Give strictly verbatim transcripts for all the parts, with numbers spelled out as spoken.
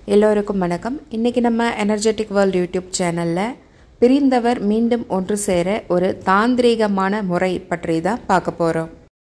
எல்லோருக்கும் வணக்கம். இன்றைக்கி நம்ம எனர்ஜெட்டிக் வேர்ல்ட் யூடியூப் சேனலில் பிரிந்தவர் மீண்டும் ஒன்று சேர ஒரு தாந்திரீகமான முறை பற்றி தான் பார்க்க போகிறோம்.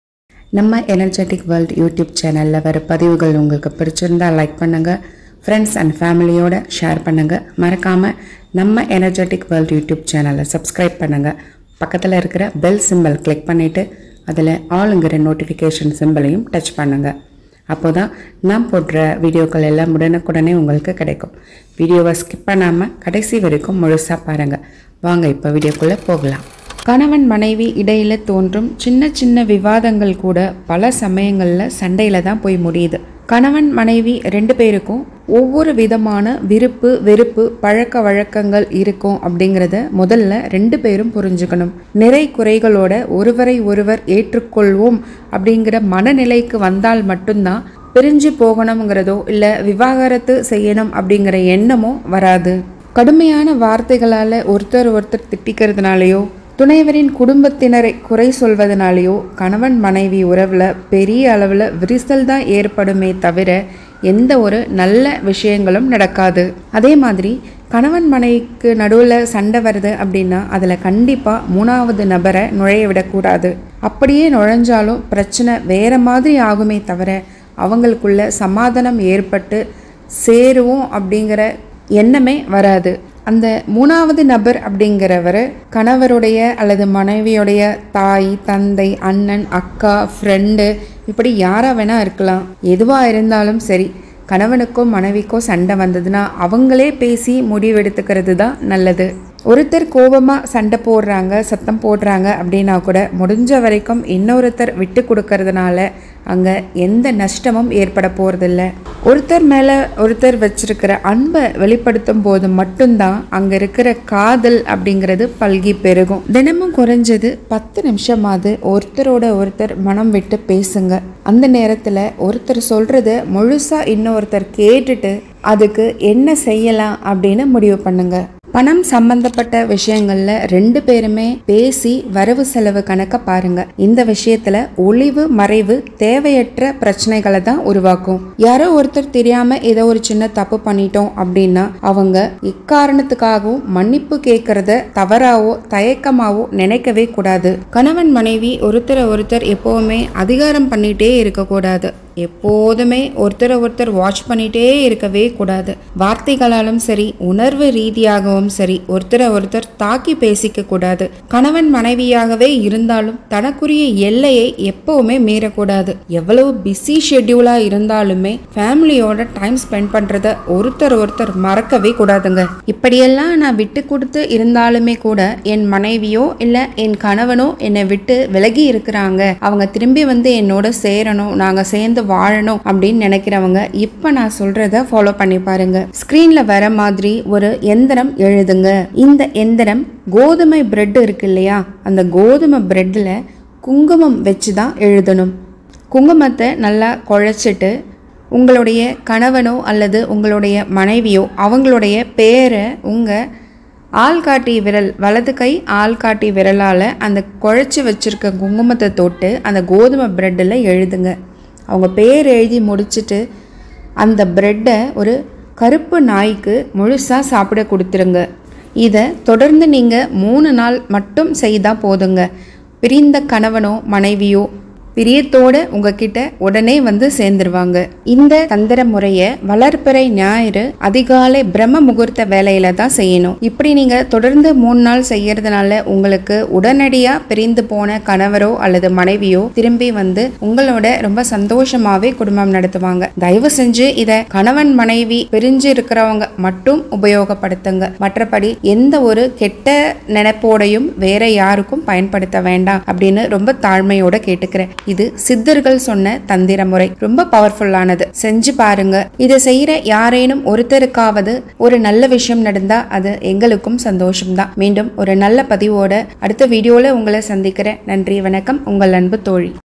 நம்ம எனர்ஜெட்டிக் வேர்ல்ட் யூடியூப் சேனலில் வர பதிவுகள் உங்களுக்கு பிடிச்சிருந்தால் லைக் பண்ணுங்கள், ஃப்ரெண்ட்ஸ் அண்ட் ஃபேமிலியோடு ஷேர் பண்ணுங்கள். மறக்காமல் நம்ம எனர்ஜெட்டிக் வேர்ல்ட் யூடியூப் சேனலை சப்ஸ்கிரைப் பண்ணுங்கள். பக்கத்தில் இருக்கிற பெல் சிம்பிள் கிளிக் பண்ணிவிட்டு அதில் ஆளுங்கிற நோட்டிஃபிகேஷன் சிம்பிளையும் டச் பண்ணுங்கள். அப்போ தான் நான் போடுற வீடியோக்கள் எல்லாம் உடனுக்குடனே உங்களுக்கு கிடைக்கும். வீடியோவை ஸ்கிப் பண்ணாமல் கடைசி வரைக்கும் முழுசாக பாருங்கள். வாங்க இப்போ வீடியோக்குள்ளே போகலாம். கணவன் மனைவி இடையில் தோன்றும் சின்ன சின்ன விவாதங்கள் கூட பல சமயங்களில் சண்டையில் தான் போய் முடியுது. கணவன் மனைவி ரெண்டு பேருக்கும் ஒவ்வொரு விதமான விருப்பு வெறுப்பு பழக்க வழக்கங்கள் இருக்கும் அப்படிங்கிறத முதல்ல ரெண்டு பேரும் புரிஞ்சுக்கணும். நிறை குறைகளோட ஒருவரை ஒருவர் ஏற்றுக்கொள்வோம் அப்படிங்கிற மனநிலைக்கு வந்தால் மட்டும்தான் பிரிஞ்சு போகணுங்கிறதோ இல்லை விவாகரத்து செய்யணும் அப்படிங்கிற எண்ணமோ வராது. கடுமையான வார்த்தைகளால் ஒருத்தர் ஒருத்தர் திட்டிக்கிறதுனாலையோ துணைவரின் குடும்பத்தினரை குறை சொல்வதனாலேயோ கணவன் மனைவி உறவில் பெரிய அளவில் விரிசல் தான் ஏற்படுமே தவிர எந்த ஒரு நல்ல விஷயங்களும் நடக்காது. அதே மாதிரி கணவன் மனைவிக்கு நடுவில் சண்டை வருது அப்படின்னா அதில் கண்டிப்பாக மூணாவது நபரை நுழைய விடக்கூடாது. அப்படியே நுழைஞ்சாலும் பிரச்சனை வேறு மாதிரி ஆகுமே தவிர அவங்களுக்குள்ள சமாதானம் ஏற்பட்டு சேருவோம் அப்படிங்கிற எண்ணமே வராது. அந்த மூணாவது நபர் அப்படிங்கிறவர் கணவருடைய அல்லது மனைவியுடைய தாய், தந்தை, அண்ணன், அக்கா, ஃப்ரெண்டு, இப்படி யாராக வேணால் இருக்கலாம். எதுவாக இருந்தாலும் சரி, கணவனுக்கோ மனைவிக்கோ சண்டை வந்ததுன்னா அவங்களே பேசி முடிவெடுத்துக்கிறது தான் நல்லது. ஒருத்தர் கோபமாக சண்டை போடுறாங்க, சத்தம் போடுறாங்க அப்படின்னா கூட முடிஞ்ச வரைக்கும் இன்னொருத்தர் விட்டு கொடுக்கறதுனால அங்கே எந்த நஷ்டமும் ஏற்பட போகிறதில்ல. ஒருத்தர் மேலே ஒருத்தர் வச்சிருக்கிற அன்பை வெளிப்படுத்தும் போது மட்டும்தான் அங்கே இருக்கிற காதல் அப்படிங்கிறது பல்கி பெருகும். தினமும் குறைஞ்சது பத்து நிமிஷமாவது ஒருத்தரோட ஒருத்தர் மனம் விட்டு பேசுங்க. அந்த நேரத்தில் ஒருத்தர் சொல்கிறத முழுசாக இன்னொருத்தர் கேட்டுட்டு அதுக்கு என்ன செய்யலாம் அப்படின்னு முடிவு பண்ணுங்க. பணம் சம்பந்தப்பட்ட விஷயங்கள்ல ரெண்டு பேருமே பேசி வரவு செலவு கணக்க பாருங்க. இந்த விஷயத்துல ஒளிவு மறைவு தேவையற்ற பிரச்சனைகளை தான் உருவாக்கும். யாரோ ஒருத்தர் தெரியாம ஏதோ ஒரு சின்ன தப்பு பண்ணிட்டோம் அப்படின்னா அவங்க எக்காரணத்துக்காகவும் மன்னிப்பு கேட்கறத தவறாவோ தயக்கமாவோ நினைக்கவே கூடாது. கணவன் மனைவி ஒருத்தரை ஒருத்தர் எப்பவுமே அதிகாரம் பண்ணிட்டே இருக்கக்கூடாது. எப்போதுமே ஒருத்தரை ஒருத்தர் வாட்ச் பண்ணிட்டே இருக்கவே கூடாது. வார்த்தைகளாலும் சரி உணர்வு ரீதியாகவும் சரி ஒருத்தரை ஒருத்தர் தாக்கி பேசிக்க கூடாது. கணவன் மனைவியாகவே இருந்தாலும் தனக்குரிய எல்லையை எப்பவுமே மீறக்கூடாது. எவ்வளவு பிஸி ஷெட்யூலா இருந்தாலுமே ஃபேமிலியோட டைம் ஸ்பெண்ட் பண்றத ஒருத்தர் ஒருத்தர் மறக்கவே கூடாதுங்க. இப்படியெல்லாம் நான் விட்டு கொடுத்து இருந்தாலுமே கூட என் மனைவியோ இல்ல என் கணவனோ என்னை விட்டு விலகி இருக்கிறாங்க, அவங்க திரும்பி வந்து என்னோட சேரணும், நாங்க சேர்ந்து வாழணும் அப்படின்னு நினைக்கிறவங்க இப்ப நான் சொல்றத ஃபாலோ பண்ணி பாருங்க. ஸ்கிரீன்ல வர மாதிரி ஒரு எந்திரம் எழுதுங்க. இந்த எந்திரம் கோதுமை பிரெட் இருக்கு இல்லையா, அந்த கோதுமை பிரெட்ல குங்குமம் வச்சு தான் எழுதணும். குங்குமத்தை நல்லா குழைச்சிட்டு உங்களுடைய கணவனோ அல்லது உங்களுடைய மனைவியோ அவங்களுடைய பேரை உங்க ஆள்காட்டி விரல், வலது கை ஆள்காட்டி விரலால் அந்த குழைச்சி வச்சிருக்க குங்குமத்தை தொட்டு அந்த கோதுமை பிரெட்டில் எழுதுங்க. அவங்க பேர் எழுதி முடிச்சுட்டு அந்த பிரெட்டை ஒரு கருப்பு நாய்க்கு முழுசாக சாப்பிட கொடுத்துருங்க. இதை தொடர்ந்து நீங்கள் மூணு நாள் மட்டும் செய்தால் போதுங்க. பிரிந்த கணவனோ மனைவியோ பிரியத்தோடு உங்ககிட்ட உடனே வந்து சேர்ந்துருவாங்க. இந்த தந்திர முறையை வளர்பிறை ஞாயிறு அதிகாலை பிரம்ம முகூர்த்த வேலையில தான் செய்யணும். இப்படி நீங்க தொடர்ந்து மூணு நாள் செய்யறதுனால உங்களுக்கு உடனடியா பிரிந்து போன கணவரோ அல்லது மனைவியோ திரும்பி வந்து உங்களோட ரொம்ப சந்தோஷமாவே குடும்பம் நடத்துவாங்க. தயவு செஞ்சு இதை கணவன் மனைவி பிரிஞ்சு இருக்கிறவங்க மட்டும் உபயோகப்படுத்துங்க. மற்றபடி எந்த ஒரு கெட்ட நினைப்போடையும் வேற யாருக்கும் பயன்படுத்த வேண்டாம் அப்படின்னு ரொம்ப தாழ்மையோட கேட்டுக்கிறேன். இது சித்தர்கள் சொன்ன தந்திர முறை, ரொம்ப பவர்ஃபுல்லானது. செஞ்சு பாருங்க. இதை செய்யற யாரேனும் ஒருத்தருக்காவது ஒரு நல்ல விஷயம் நடந்தா அது எங்களுக்கும் சந்தோஷம்தான். மீண்டும் ஒரு நல்ல பதிவோட அடுத்த வீடியோல உங்களை சந்திக்கிறேன். நன்றி, வணக்கம். உங்கள் அன்பு தோழி.